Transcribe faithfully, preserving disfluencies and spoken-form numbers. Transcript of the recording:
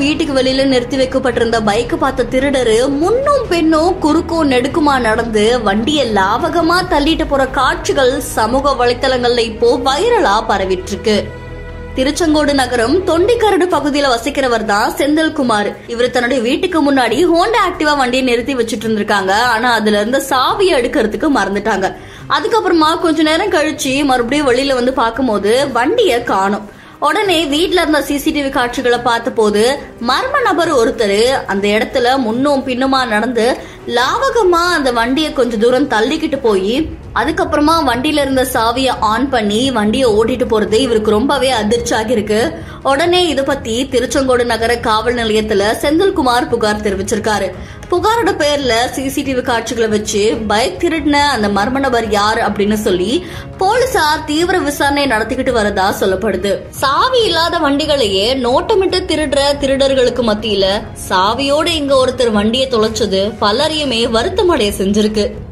வீட்டுக்கு வெளியில நிறுத்தி வைக்கப்பட்டிருந்த பைக் பார்த்த திருடரு முன்னும் பெண்ணும் குறுக்கும் நெடுக்குமா நடந்து வண்டியை லாவகமா தள்ளிட்டு போற காட்சிகள் சமூக வலைத்தளங்கள்ல இப்போ வைரலா பரவிட்டு இருக்கு. திருச்செங்கோடு நகரம் தொண்டிக்கரடு பகுதியில வசிக்கிறவர் தான் செந்தில்குமார். இவர் தன்னுடைய வீட்டுக்கு முன்னாடி ஹோண்டா ஆக்டிவா வண்டியை நிறுத்தி வச்சிட்டு இருந்திருக்காங்க. ஆனா அதுல இருந்த சாவியை எடுக்கிறதுக்கு மறந்துட்டாங்க. அதுக்கப்புறமா கொஞ்ச நேரம் கழிச்சு மறுபடியும் வெளியில வந்து பார்க்கும்போது வண்டிய காணோம். உடனே வீட்டுல இருந்த சிசிடிவி காட்சிகளை பார்த்த போது மர்ம நபர் ஒருத்தர் அந்த இடத்துல முன்னும் பின்னுமா நடந்து லாவகமா அந்த வண்டியை கொஞ்ச தூரம் தள்ளிக்கிட்டு போய் அதுக்கப்புறமா வண்டியில இருந்த சாவியை ஆன் பண்ணி வண்டியை ஓட்டிட்டு போறது இவருக்கு ரொம்பவே அதிர்ச்சி ஆகிருக்கு. உடனே இதை பத்தி திருச்செங்கோடு நகர காவல் நிலையத்துல செந்தில்குமார் புகார் தெரிவிச்சிருக்காரு. புகாரோட பேர்ல சிசிடிவி காட்சிகளை வச்சு பைக் திருடின அந்த மர்ம நபர் யார் அப்படின்னு சொல்லி போலீசார் தீவிர விசாரணை நடத்திக்கிட்டு வரதா சொல்லப்படுது. சாவி இல்லாத வண்டிகளையே நோட்டமிட்டு திருடுற திருடர்களுக்கு மத்தியில சாவியோட இங்க ஒருத்தர் வண்டியை தொலைச்சது பலரையுமே வருத்தமடைய செஞ்சிருக்கு.